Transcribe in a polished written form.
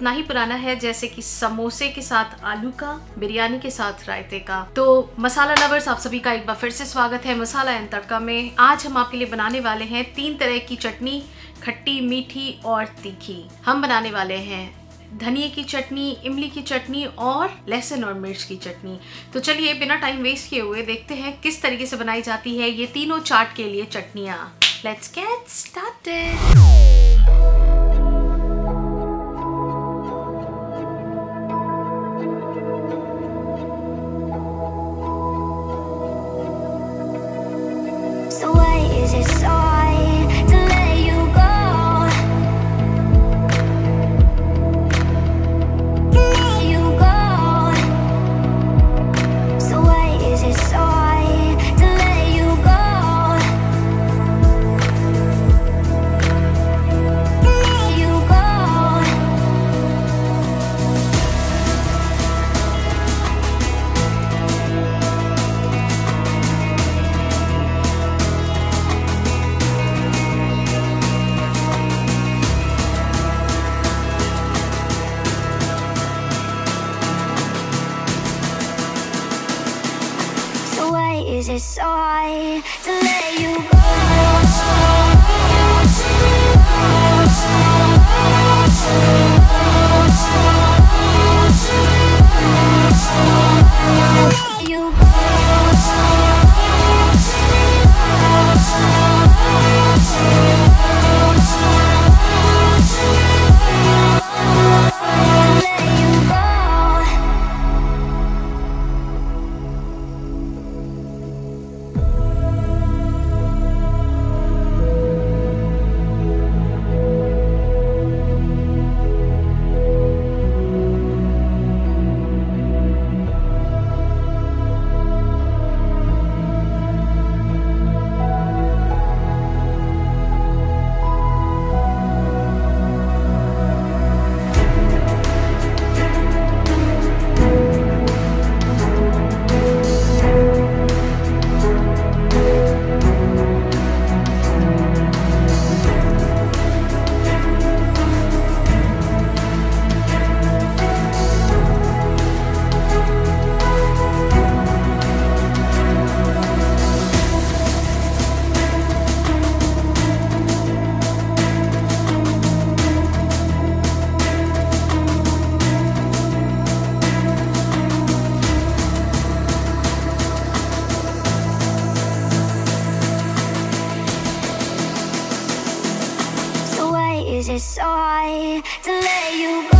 उतना ही पुराना है जैसे कि समोसे के साथ आलू का, बिरयानी के साथ रायते का। तो मसाला लवर्स, आप सभी का एक बार फिर से स्वागत है मसाला एंड तड़का में। आज हम आपके लिए बनाने वाले हैं 3 तरह की चटनी, खट्टी, मीठी और तीखी। हम बनाने वाले हैं धनिया की चटनी, इमली की चटनी और लहसुन और मिर्च की चटनी। तो चलिए बिना टाइम वेस्ट किए हुए देखते हैं किस तरीके से बनाई जाती है ये तीनों चाट के लिए चटनियाँ। Let's get started. Is it so hard to let you go? Is it so hard to let you go?